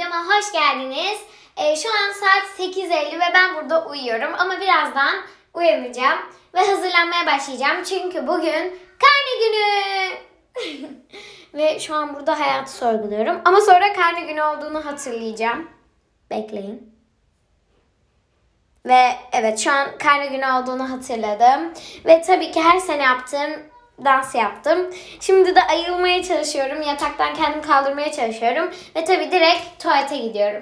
videoma hoş geldiniz. Şu an saat 8:50 ve ben burada uyuyorum. Ama birazdan uyanacağım ve hazırlanmaya başlayacağım. Çünkü bugün karne günü. Ve şu an burada hayatı sorguluyorum. Ama sonra karne günü olduğunu hatırlayacağım. Bekleyin. Ve evet, şu an karne günü olduğunu hatırladım. Ve tabii ki her sene yaptığım dans yaptım. Şimdi de ayılmaya çalışıyorum. Yataktan kendimi kaldırmaya çalışıyorum. Ve tabii direkt tuvalete gidiyorum.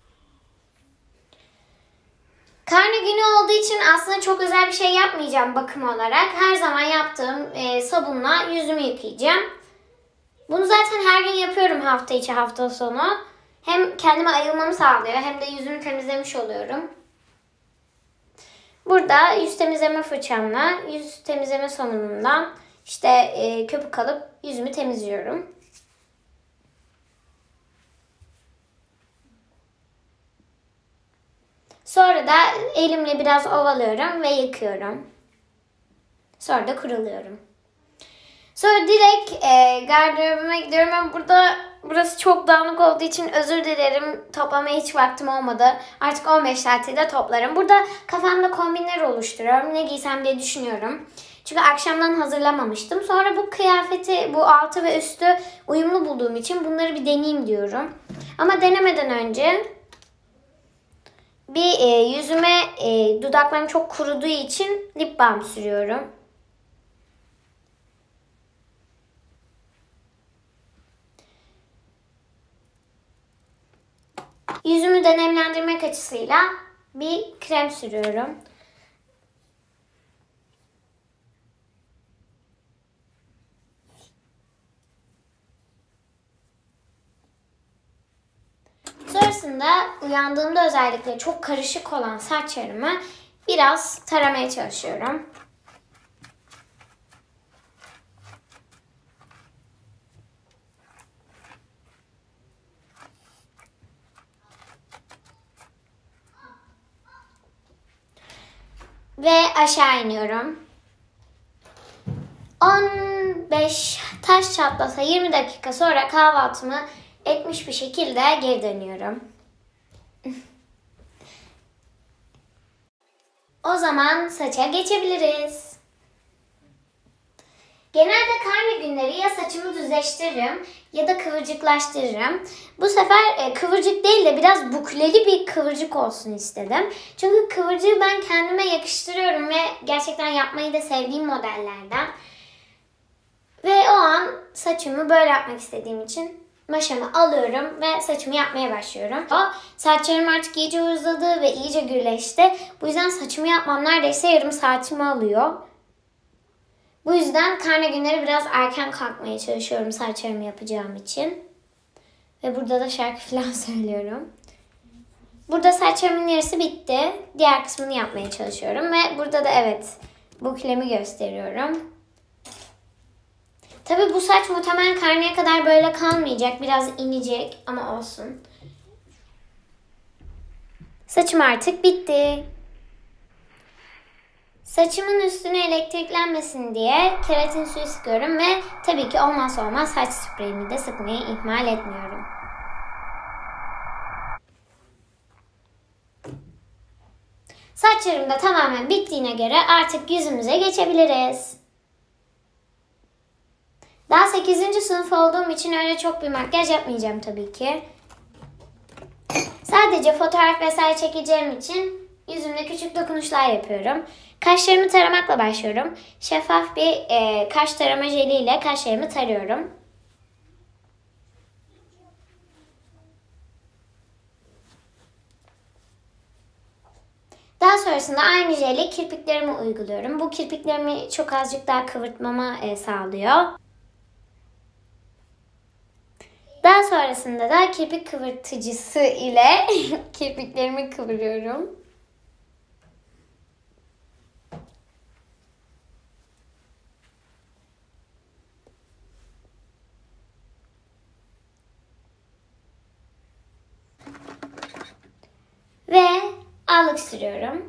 Karne günü olduğu için aslında çok özel bir şey yapmayacağım bakım olarak. Her zaman yaptığım sabunla yüzümü yıkayacağım. Bunu zaten her gün yapıyorum, hafta içi hafta sonu. Hem kendime ayılmamı sağlıyor hem de yüzümü temizlemiş oluyorum. Burada yüz temizleme fırçamla, yüz temizleme sabunumdan köpük alıp yüzümü temizliyorum. Sonra da elimle biraz ovalıyorum ve yıkıyorum. Sonra da kuruluyorum. Sonra direkt gardırobuma gidiyorum. Ben burası çok dağınık olduğu için özür dilerim. Toplamaya hiç vaktim olmadı. Artık 15 saatte toplarım. Burada kafamda kombinler oluşturuyorum. Ne giysem diye düşünüyorum. Çünkü akşamdan hazırlamamıştım. Sonra bu kıyafeti, bu altı ve üstü uyumlu bulduğum için bunları bir deneyeyim diyorum. Ama denemeden önce yüzüme dudaklarım çok kuruduğu için lip balm sürüyorum. Yüzümü de nemlendirmek açısıyla bir krem sürüyorum. Sonrasında uyandığımda özellikle çok karışık olan saçlarımı biraz taramaya çalışıyorum. Ve aşağı iniyorum. 15 taş çatlasa 20 dakika sonra kahvaltımı etmiş bir şekilde geri dönüyorum. O zaman saça geçebiliriz. Genelde karne günleri ya saçımı düzleştiririm ya da kıvırcıklaştırırım. Bu sefer kıvırcık değil de biraz bukleli bir kıvırcık olsun istedim. Çünkü kıvırcığı ben kendime yakıştırıyorum ve gerçekten yapmayı da sevdiğim modellerden. Ve o an saçımı böyle yapmak istediğim için maşamı alıyorum ve saçımı yapmaya başlıyorum. Saçlarım artık iyice uzadı ve iyice gürleşti. Bu yüzden saçımı yapmam neredeyse yarım saatimi alıyor. Bu yüzden karne günleri biraz erken kalkmaya çalışıyorum saçlarımı yapacağım için. Ve burada da şarkı falan söylüyorum. Burada saçlarımın yarısı bitti. Diğer kısmını yapmaya çalışıyorum. Ve burada da evet, buklemi gösteriyorum. Tabii bu saç muhtemelen karneye kadar böyle kalmayacak. Biraz inecek ama olsun. Saçım artık bitti. Saçımın üstüne elektriklenmesin diye keratin suyu sıkıyorum ve tabii ki olmazsa olmaz saç spreyimi de sıkmayı ihmal etmiyorum. Saçlarım da tamamen bittiğine göre artık yüzümüze geçebiliriz. Daha 8. sınıf olduğum için öyle çok bir makyaj yapmayacağım tabii ki. Sadece fotoğraf vesaire çekeceğim için yüzümde küçük dokunuşlar yapıyorum. Kaşlarımı taramakla başlıyorum. Şeffaf bir kaş tarama jeliyle kaşlarımı tarıyorum. Daha sonrasında aynı jeli kirpiklerime uyguluyorum. Bu kirpiklerimi çok azıcık daha kıvırtmama sağlıyor. Daha sonrasında da kirpik kıvırtıcısı ile kirpiklerimi kıvırıyorum. Ve allık sürüyorum.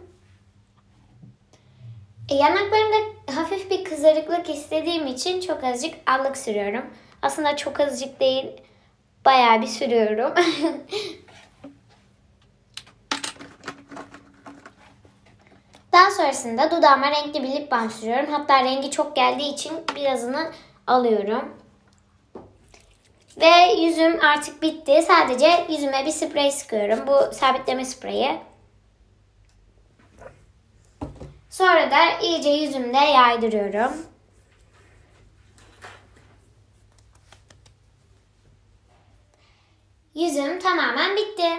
Yanaklarımda hafif bir kızarıklık istediğim için çok azıcık allık sürüyorum. Aslında çok azıcık değil, bayağı bir sürüyorum. Daha sonrasında dudağıma renkli bir lip balm sürüyorum. Hatta rengi çok geldiği için birazını alıyorum. Ve yüzüm artık bitti. Sadece yüzüme bir sprey sıkıyorum. Bu sabitleme spreyi. Sonra da iyice yüzümde yaydırıyorum. Yüzüm tamamen bitti.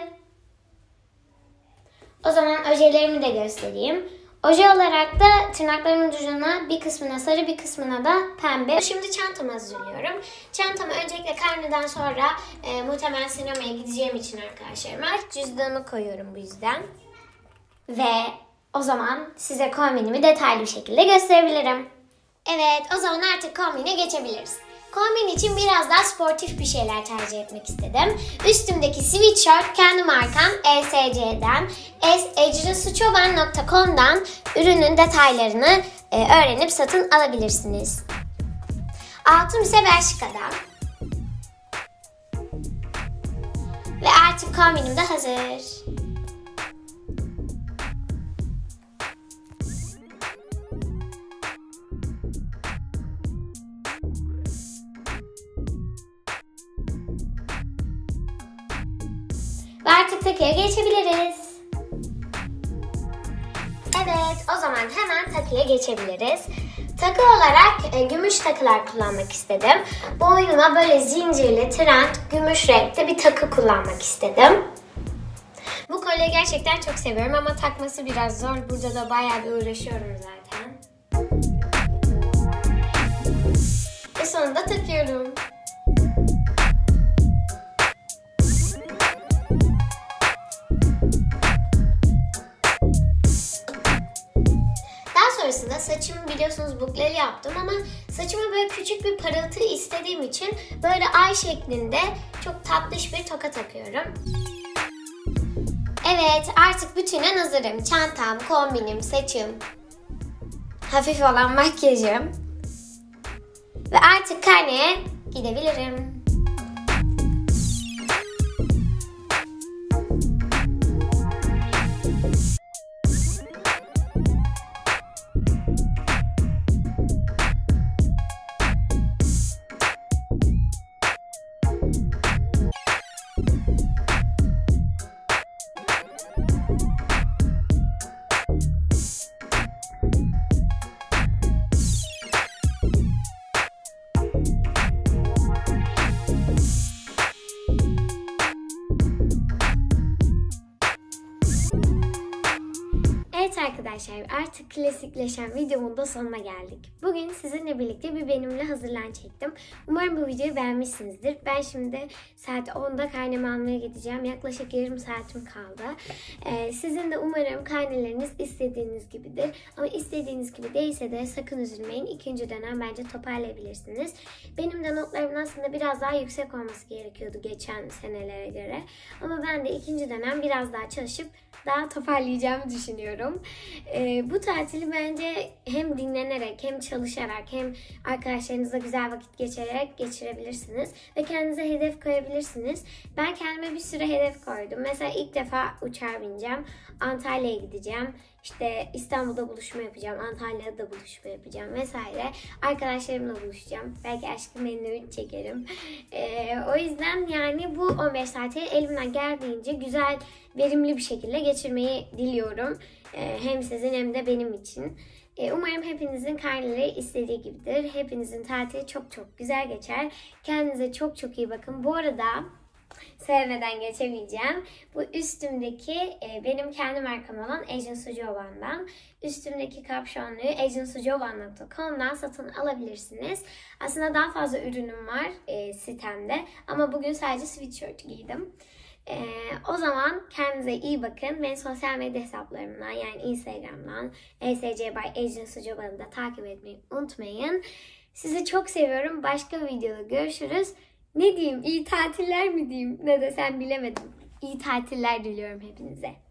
O zaman ojelerimi de göstereyim. Oje olarak da tırnaklarımın ucuna bir kısmına sarı, bir kısmına da pembe. Şimdi çantamı hazırlıyorum. Çantamı öncelikle karneden sonra muhtemelen sinemaya gideceğim için arkadaşlarıma cüzdanımı koyuyorum bu yüzden. Ve o zaman size kombinimi detaylı bir şekilde gösterebilirim. Evet, o zaman artık kombine geçebiliriz. Kombin için biraz daha sportif bir şeyler tercih etmek istedim. Üstümdeki sweatshirt kendi markam ESC'den, ecrisuçoban.com'dan ürünün detaylarını öğrenip satın alabilirsiniz. Altım ise Bershka'dan. Ve artık kombinim de hazır. Ve artık takıya geçebiliriz. Evet, o zaman hemen takıya geçebiliriz. Takı olarak gümüş takılar kullanmak istedim. Boynuma böyle zincirli, trend, gümüş renkte bir takı kullanmak istedim. Bu kolyeyi gerçekten çok seviyorum ama takması biraz zor. Burada da bayağı bir uğraşıyorum zaten. Ve sonunda takıyorum. Sonrasında saçımı biliyorsunuz bukleli yaptım ama saçıma böyle küçük bir parıltı istediğim için böyle ay şeklinde çok tatlış bir toka takıyorum. Evet, artık bütünen hazırım. Çantam, kombinim, saçım, hafif olan makyajım ve artık karneye gidebilirim. Evet arkadaşlar, artık klasikleşen videomun da sonuna geldik. Bugün sizinle birlikte bir benimle hazırlan çektim. Umarım bu videoyu beğenmişsinizdir. Ben şimdi saat 10'da karnemi almaya gideceğim. Yaklaşık yarım saatim kaldı. Sizin de umarım karneleriniz istediğiniz gibidir. Ama istediğiniz gibi değilse de sakın üzülmeyin. İkinci dönem bence toparlayabilirsiniz. Benim de notlarımın aslında biraz daha yüksek olması gerekiyordu geçen senelere göre. Ama ben de ikinci dönem biraz daha çalışıp daha toparlayacağımı düşünüyorum. Bu tatili bence hem dinlenerek hem çalışarak hem arkadaşlarınızla güzel vakit geçirerek geçirebilirsiniz. Ve kendinize hedef koyabilirsiniz. Ben kendime bir sürü hedef koydum. Mesela ilk defa uçağa bineceğim. Antalya'ya gideceğim. İşte İstanbul'da buluşma yapacağım. Antalya'da buluşma yapacağım vesaire. Arkadaşlarımla buluşacağım. Belki Aşkı Memnu'yu çekerim. O yüzden yani bu 15 saati elimden geldiğince güzel, verimli bir şekilde geçirmeyi diliyorum. Hem sizin hem de benim için. Umarım hepinizin karneleri istediği gibidir. Hepinizin tatili çok çok güzel geçer. Kendinize çok çok iyi bakın. Bu arada sevmeden geçemeyeceğim. Bu üstümdeki benim kendi markam olan ecrisuçoban'dan. Üstümdeki kapşonluğu ecrisuçoban.com'dan satın alabilirsiniz. Aslında daha fazla ürünüm var sitemde. Ama bugün sadece sweatshirt giydim. O zaman kendinize iyi bakın. Beni sosyal medya hesaplarımdan yani Instagram'dan ESC by ecrisuçoban'ı da takip etmeyi unutmayın. Sizi çok seviyorum. Başka bir videoda görüşürüz. Ne diyeyim? İyi tatiller mi diyeyim? Ne desem bilemedim. İyi tatiller diliyorum hepinize.